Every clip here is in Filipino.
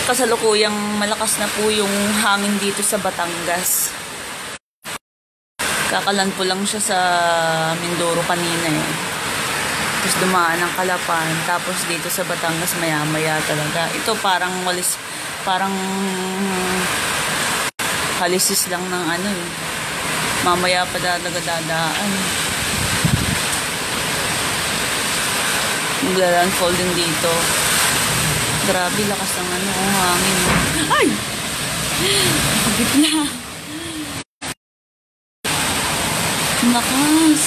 kasalukuyang malakas na po yung hangin dito sa Batangas. Kakalan po lang siya sa Mindoro kanina eh. Tapos dumaan ng Kalapan. Tapos dito sa Batangas maya-maya talaga. Ito parang halisis lang ng ano eh. Mamaya pa talaga dadaan. Magla-landfall din dito. Grabe, lakas ng ano, hangin. Ay! Bigla. Lakas.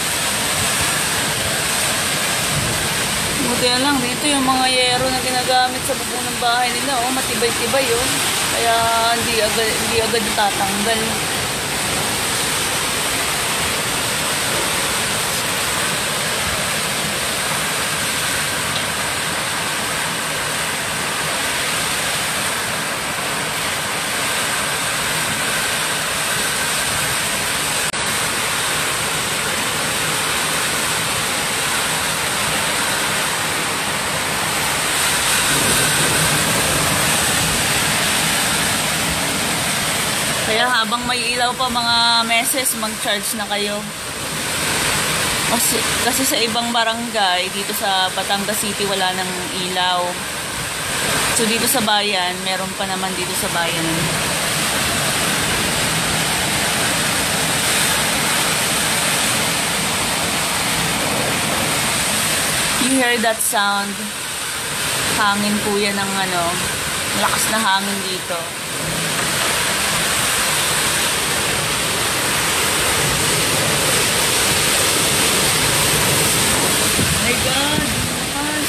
Buti lang, dito yung mga yero na ginagamit sa bubong ng bahay nila, oh, matibay-tibay, oh. Kaya hindi agad tatanggal. Kaya habang may ilaw pa mga meses, mag-charge na kayo. Kasi sa ibang barangay, dito sa Batangas City, wala nang ilaw. So dito sa bayan, meron pa naman dito sa bayan. You hear that sound? Hangin po yan ng ano, malakas na hangin dito. My God, lakas.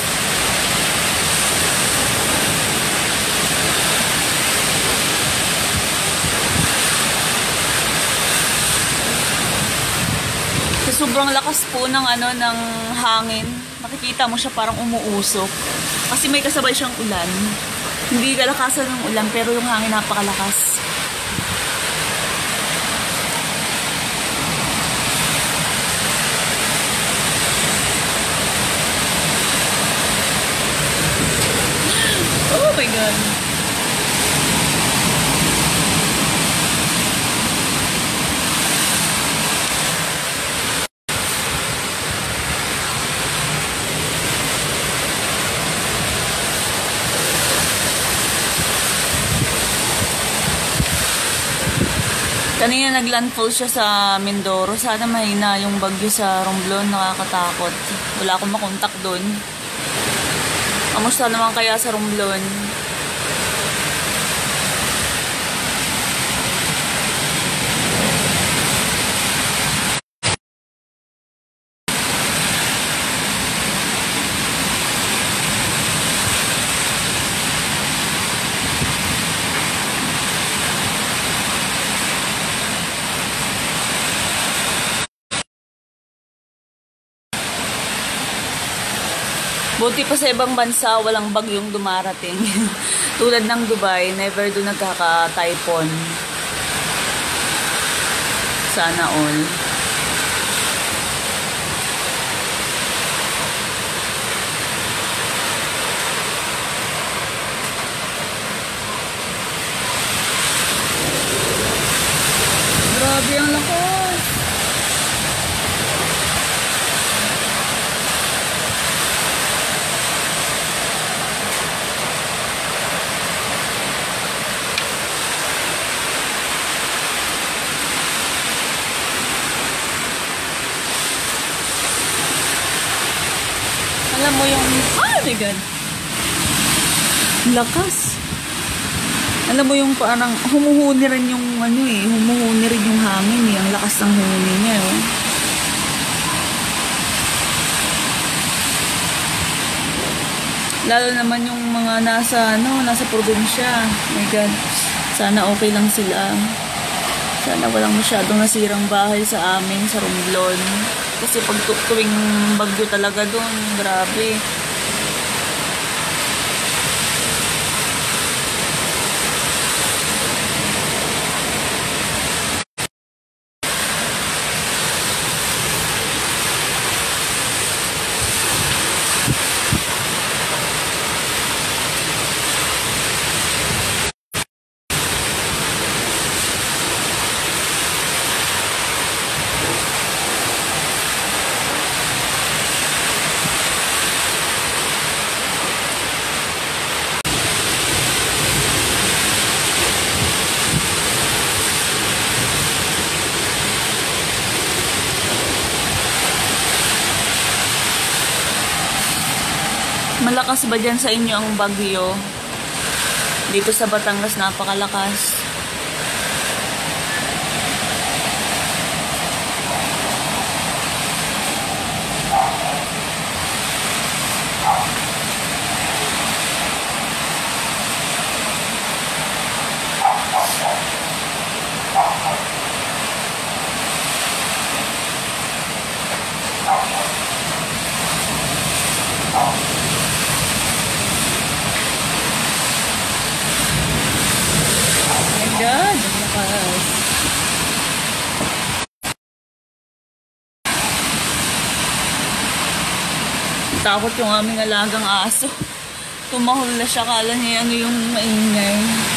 Sa sobrang lakas po ng ano ng hangin, makikita mo siya parang umuusok. Kasi may kasabay siyang ulan. Hindi kalakasan ng ulan pero yung hangin napakalakas. Oh my God. Kanina naglandfall siya sa Mindoro. Sana mahina yung bagyo sa Romblon. Nakakatakot. Wala akong makontak doon. Kamusta naman kaya sa Romblon? Buti pa sa ibang bansa, walang bagyong dumarating. Tulad ng Dubai, never doon nagkaka-typhoon. Sana all. Grabe ang lakas. Alam mo yung, oh my God, lakas. Alam mo yung parang humuhuni rin yung ano eh, humuhuni rin yung hangin eh, ang lakas ng huni niya eh. Lalo naman yung mga nasa probinsya. My God, sana okay lang sila. Sana walang masyadong nasirang bahay sa amin, sa Romblon. Kasi pag tuwing bagyo talaga doon, grabe. Malakas ba dyan sa inyo ang bagyo? Dito sa Batangas, napakalakas. God, lakas. Takot yung aming alagang aso. Tumahol na siya, kala niya ano yung maingay.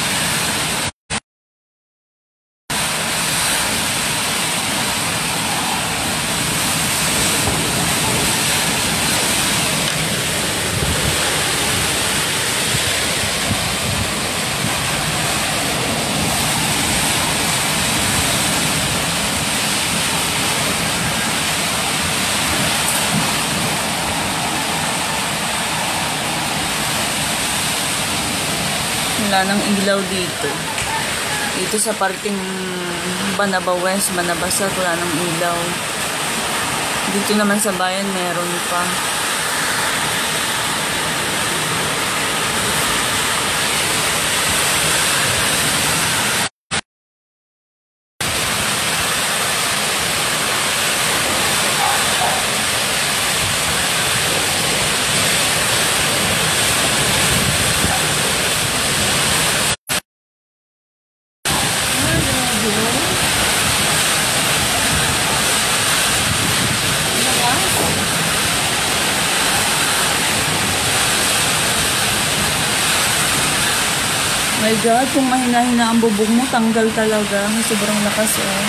Wala nang ilaw dito. Dito sa parting Banaba West, Banaba South, wala nang ilaw. Dito naman sa bayan, meron pa. My God, kung mahina-hina ang bubog mo, tanggal talaga. May sobrang lakas eh.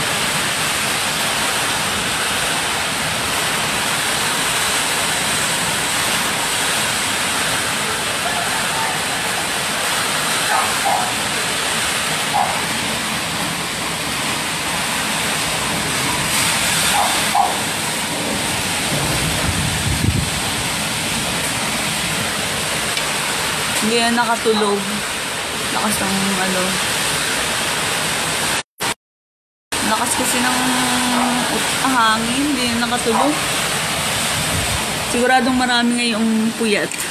Hindi yan nakatulog. Lakas ng ano. Lakas kasi ng hangin. Hindi yan nakatulog. Siguradong marami ngayong puyat.